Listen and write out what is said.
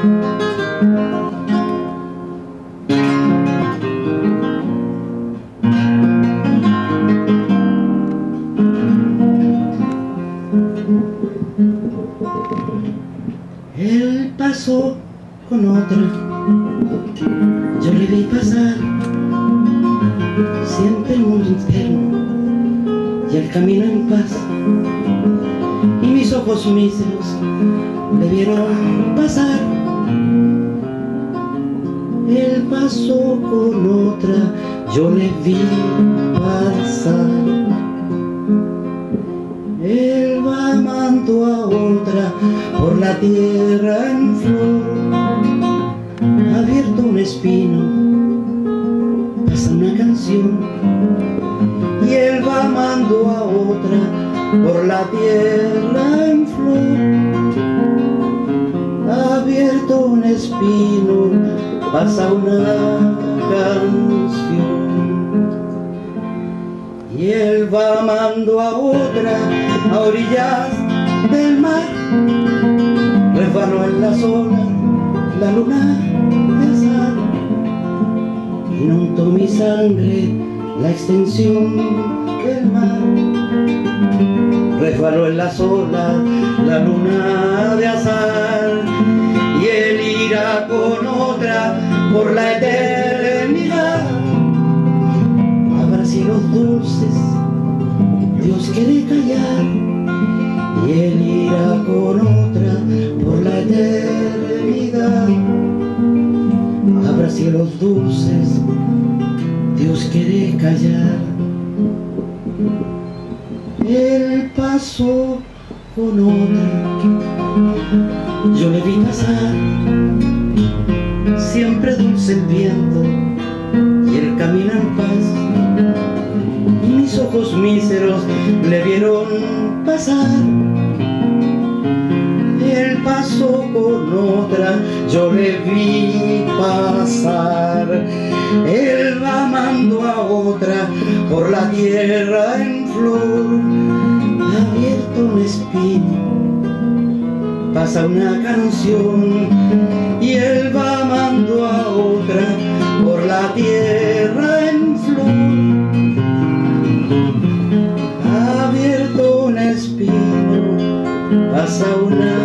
Él pasó con otra, yo le vi pasar, siempre el mundo interno y el camino en paz, y mis ojos míseros le vieron pasar. Él pasó con otra, yo le vi pasar. Él va amando a otra por la tierra en flor. Ha abierto un espino, pasa una canción, y él va amando a otra por la tierra en flor. Ha abierto un espino, pasa una canción, y él va amando a otra a orillas del mar. Resbaló en las olas la luna de sal, inundó mi sangre la extensión del mar. Resbaló en las olas la luna de azar, y él irá con otra por la eternidad. Habrá cielos dulces, Dios quiere callar, y él irá con otra por la eternidad. Habrá cielos dulces, Dios quiere callar. Él pasó con otra, yo le vi pasar, siempre dulce el viento y el camino en paz, y mis ojos míseros le vieron pasar. Él pasó con otra, yo le vi pasar. Él va amando a otra por la tierra en flor. Ha abierto un espino, pasa una canción, y él va amando a otra por la tierra en flor. Ha abierto un espino, pasa una